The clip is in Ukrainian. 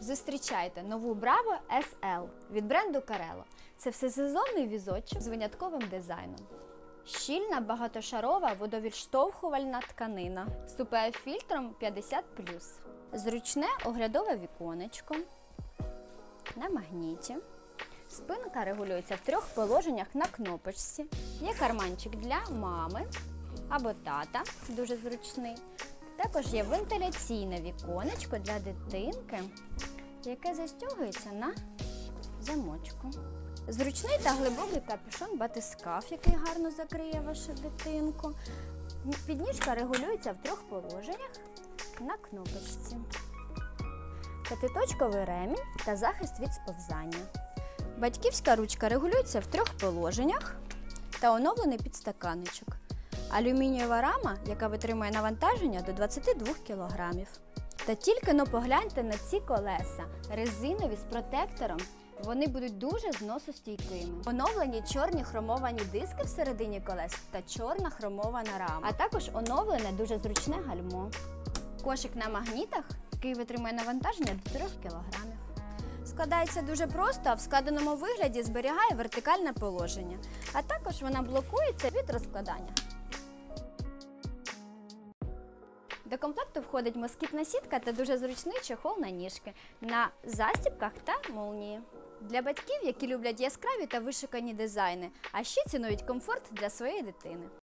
Зустрічайте нову Bravo SL від бренду Carelo. Це всесезонний візочок з винятковим дизайном. Щільна багатошарова водовідштовхувальна тканина з UPF-фільтром 50+. Зручне оглядове віконечко на магніті. Спинка регулюється в 3 положеннях на кнопочці. Є карманчик для мами або тата, дуже зручний. Також є вентиляційне віконечко для дитинки, яке застягується на замочку. Зручний та глибокий капюшон-батискаф, який гарно закриє вашу дитинку. Підніжка регулюється в 3 положеннях на кнопочці. 5-точковий ремінь та захист від сповзання. Батьківська ручка регулюється в 3 положеннях та оновлений підстаканничок. Алюмінієва рама, яка витримує навантаження до 22 кг. Та тільки погляньте на ці колеса, резинові з протектором. Вони будуть дуже зносостійкими. Оновлені чорні хромовані диски всередині колес та чорна хромована рама. А також оновлене дуже зручне гальмо. Кошик на магнітах, який витримує навантаження до 3 кг. Складається дуже просто, а в складеному вигляді зберігає вертикальне положення. А також вона блокується від розкладання. До комплекту входить москітна сітка та дуже зручний чохол на ніжки на застібках та молнії. Для батьків, які люблять яскраві та вишукані дизайни, а ще цінують комфорт для своєї дитини.